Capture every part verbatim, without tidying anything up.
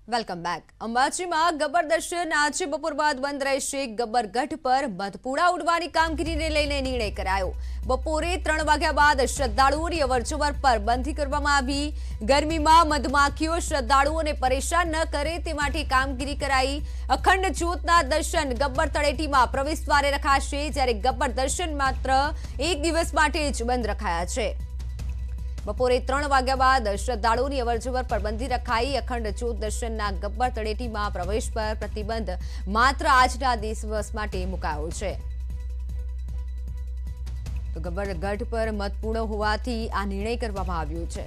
Welcome back. અંબાજીમાં ગબ્બર દર્શન આજે બપોર બાદ બંધ રહેશે। ગબ્બર ગઢ પર મધપૂડા ઉડવાની કામગીરીને લઈને નિર્ણય કરાયો। બપોરે ત્રણ વાગ્યા બાદ શ્રદ્ધાળુઓની અવરજવર પર બંધી કરવામાં આવી। ગરમીમાં મધમાખીઓ શ્રદ્ધાળુઓને પરેશાન ન કરે તે માટે કામગીરી કરાઈ। અખંડ જ્યોતના દર્શન ગબ્બર તળેટીમાં પ્રવેશદ્વારે રખાશે, જ્યારે ગબ્બર દર્શન માત્ર એક દિવસ માટે જ બંધ રખાયા છે। બપોરે ત્રણ વાગ્યા બાદ શ્રદ્ધાળુઓની અવરજવર પર બંધી રખાઈ। અખંડ જ્યોત દર્શનના ગબ્બર તળેટીમાં પ્રવેશ પર પ્રતિબંધ માત્ર આજના દિવસ માટે મુકાયો છે। તો ગબ્બર ગઢ પર મતપૂર્ણ હોવાથી આ નિર્ણય કરવામાં આવ્યો છે।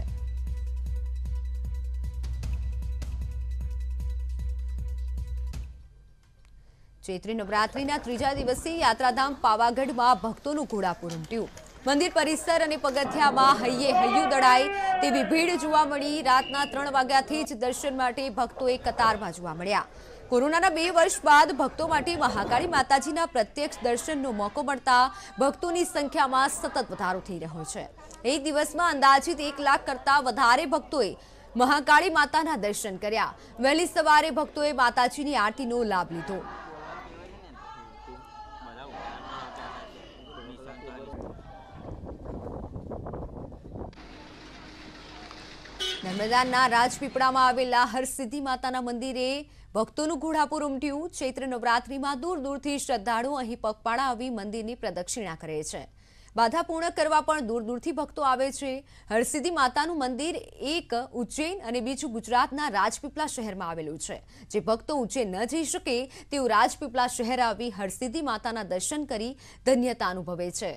ચૈત્રી નવરાત્રીના ત્રીજા દિવસે યાત્રાધામ પાવાગઢમાં ભક્તોનું ઘોડાપુર ઉમટ્યું। મંદિર પરિસર અને પગથિયામાં હૈયે હૈયું દળાય તેવી ભીડ જોવા મળી। રાતના ત્રણ વાગ્યાથી જ દર્શન માટે ભક્તો એક કતારમાં જોવા મળ્યા। કોરોનાના બે વર્ષ બાદ ભક્તો માટે મહાકાળી માતાજીના પ્રત્યક્ષ દર્શનનો મોકો મળતા ભક્તોની સંખ્યામાં સતત વધારો થઈ રહ્યો છે। એક દિવસમાં અંદાજિત એક લાખ કરતા વધારે ભક્તોએ મહાકાળી માતાના દર્શન કર્યા। વહેલી સવારે ભક્તોએ માતાજીની આરતીનો લાભ લીધો। નર્મદાના રાજપીપળામાં આવેલા હરસિદ્ધિ માતાના મંદિરે ભક્તોનું ઘોડાપુર ઉમટ્યું। ચૈત્ર નવરાત્રીમાં દૂર દૂરથી શ્રદ્ધાળુઓ અહીં પગપાળા આવી મંદિરની પ્રદક્ષિણા કરે છે। બાધા પૂર્ણ કરવા પણ દૂર દૂરથી ભક્તો આવે છે। હરસિદ્ધિ માતાનું મંદિર એક ઉજ્જૈન અને બીજું ગુજરાતના રાજપીપળા શહેરમાં આવેલું છે। જે ભક્તો ઉજ્જૈન ન જઈ શકે તેઓ રાજપીપળા શહેર આવી હરસિદ્ધિ માતાના દર્શન કરી ધન્યતા અનુભવે છે।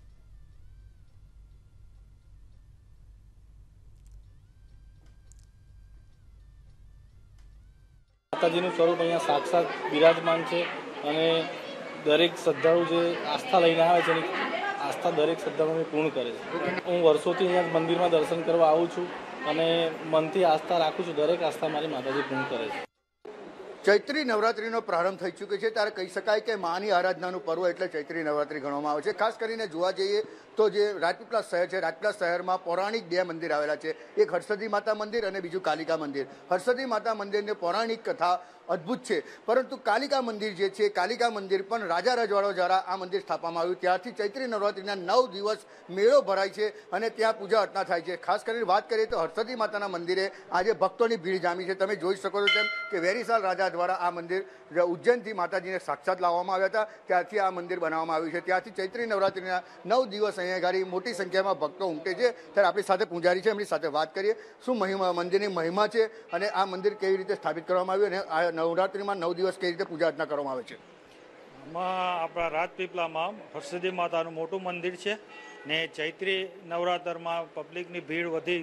માતાજીનું સ્વરૂપ અહીંયા સાક્ષાત બિરાજમાન છે અને દરેક શ્રદ્ધાળુ જે આસ્થા લઈને આવે છે એની આસ્થા દરેક શ્રદ્ધાળુને પૂર્ણ કરે છે। હું વર્ષોથી અહીંયા મંદિરમાં દર્શન કરવા આવું છું અને મનથી આસ્થા રાખું છું। દરેક આસ્થા મારી માતાજી પૂર્ણ કરે છે। ચૈત્રી નવરાત્રીનો પ્રારંભ થઈ ચૂક્યો છે, ત્યારે કહી શકાય કે માની આરાધનાનું પર્વ એટલે ચૈત્રી નવરાત્રી ગણવામાં આવે છે। ખાસ કરીને જોવા જઈએ તો જે રાજપીપળા શહેર છે, રાજપીપળા શહેરમાં પૌરાણિક બે મંદિર આવેલા છે। એક હરસિદ્ધિ માતા મંદિર અને બીજું કાલિકા મંદિર। હરસિદ્ધિ માતા મંદિરની પૌરાણિક કથા અદ્ભુત છે, પરંતુ કાલિકા મંદિર જે છે, કાલિકા મંદિર પણ રાજા રજવાડો દ્વારા આ મંદિર સ્થાપવામાં આવ્યું। ત્યારથી ચૈત્રી નવરાત્રીના નવ દિવસ મેળો ભરાય છે અને ત્યાં પૂજા અર્ચના થાય છે। ખાસ કરીને વાત કરીએ તો હરસિદ્ધિ માતાના મંદિરે આજે ભક્તોની ભીડ જામી છે। તમે જોઈ શકો છો તેમ કે વેરીસાલ રાજા દ્વારા આ મંદિર ઉજ્જૈનથી માતાજીને સાક્ષાત લાવવામાં આવ્યા હતા, ત્યારથી આ મંદિર બનાવવામાં આવ્યું છે। ત્યારથી ચૈત્રી નવરાત્રીના નવ દિવસ અહીંયા ગાડી મોટી સંખ્યામાં ભક્તો ઉમટે છે। ત્યારે આપણી સાથે પૂજારી છે, એમની સાથે વાત કરીએ શું મહિમા મંદિરની મહિમા છે અને આ મંદિર કેવી રીતે સ્થાપિત કરવામાં આવ્યું અને આ નવરાત્રીમાં નવ દિવસ કેવી રીતે પૂજા અર્ચના કરવામાં આવે છે। આમાં આપણા રાજપીપળામાં હરસિદ્ધિ માતાનું મોટું મંદિર છે ને ચૈત્રી નવરાત્રમાં પબ્લિકની ભીડ વધી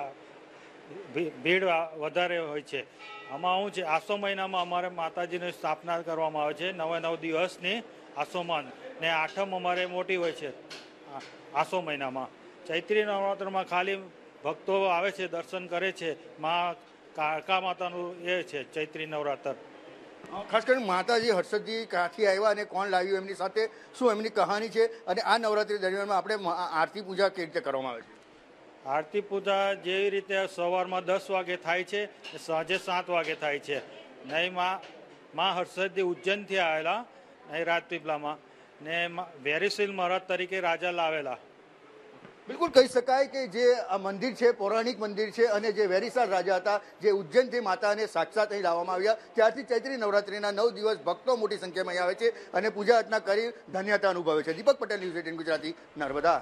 ગઈ ભીડ વધારે હોય છે। આમાં શું છે, આસો મહિનામાં અમારે માતાજીની સ્થાપના કરવામાં આવે છે નવે નવ દિવસની આસોમાં, ને આઠમ અમારે મોટી હોય છે આસો મહિનામાં। ચૈત્રી નવરાત્રમાં ખાલી ભક્તો આવે છે, દર્શન કરે છે। મા કાળકા માતાનું એ છે ચૈત્રી નવરાત્ર। ખાસ કરીને માતાજી હરસિદ્ધિ ક્યાંથી આવ્યા અને કોણ લાવ્યું, એમની સાથે શું એમની કહાની છે અને આ નવરાત્રી દરમિયાનમાં આપણે આરતી પૂજા કેવી રીતે કરવામાં આવે છે? આરતી પૂજા જેવી રીતે સવારમાં દસ વાગે થાય છે, સાંજે સાત વાગે થાય છે। નહીં માં માં હરસિદ્ધિ ઉજ્જૈનથી આવેલા નહીં રાજપીપળામાં ને વેરીસિલ મહારાજ તરીકે રાજા લાવેલા। બિલકુલ કહી શકાય કે જે આ મંદિર છે પૌરાણિક મંદિર છે અને જે વેરીસાલ રાજા હતા જે ઉજ્જૈનથી માતાને સાક્ષાત અહીં લાવવામાં આવ્યા, ત્યારથી ચૈત્રી નવરાત્રીના નવ દિવસ ભક્તો મોટી સંખ્યામાં અહીં આવે છે અને પૂજા અર્ચના કરી ધન્યતા અનુભવે છે। Deepak Patel, news eighteen Gujarati, Narmada.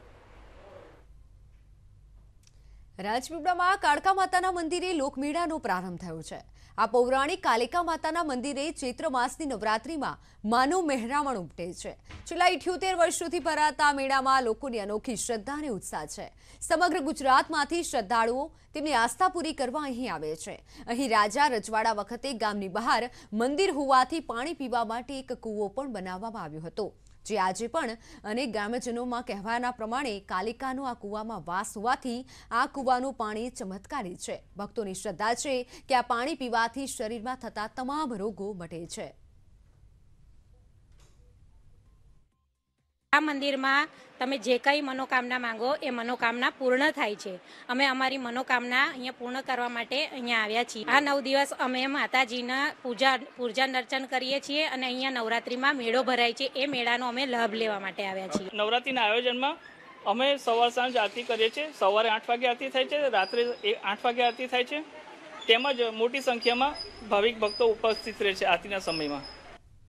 રાજપીપળામાં કાળકા માતાના મંદિરે લોકમેળાનો પ્રારંભ થયો છે। આ પૌરાણિક કાલિકા માતાના મંદિરે ચૈત્ર માસની નવરાત્રીમાં માનું મહેરામણ ઉમટે છે। છેલ્લા ઇઠ્યોતેર વર્ષોથી ભરાતા મેળામાં લોકોની અનોખી શ્રદ્ધા અને ઉત્સાહ છે। સમગ્ર ગુજરાતમાંથી શ્રદ્ધાળુઓ તેમની આસ્થા પૂરી કરવા અહીં આવે છે। અહીં રાજા રજવાડા વખતે ગામની બહાર મંદિર હોવાથી પાણી પીવા માટે એક કૂવો પણ બનાવવામાં આવ્યો હતો, જે આજે પણ અનેક ગ્રામજનોમાં કહેવાના પ્રમાણે કાલિકાનો આ કૂવામાં વાસ હોવાથી આ કૂવાનું પાણી ચમત્કારી છે। ભક્તોની શ્રદ્ધા છે કે આ પાણી પીવાથી શરીરમાં થતા તમામ રોગો મટે છે। આ મંદિરમાં તમે જે કંઈ મનોકામના માંગો એ મનોકામના પૂર્ણ થાય છે. અમે અમારી મનોકામના અહીંયા પૂર્ણ કરવા માટે અહીંયા આવ્યા છીએ. આ નવ દિવસ અમે માતાજીના પૂજા પૂજા અર્ચન કરીએ છીએ અને અહીંયા નવરાત્રિમાં મેળો ભરાય છે. એ મેળાનો અમે લાભ લેવા માટે આવ્યા છીએ. નવરાત્રિના આયોજનમાં અમે સવાર સાંજ આરતી કરીએ છીએ. સવારે આઠ વાગે આરતી થાય છે, રાત્રે આઠ વાગે આરતી થાય છે. તેમજ મોટી સંખ્યામાં ભાવિક ભક્તો ઉપસ્થિત રહે છે આરતીના સમયમાં.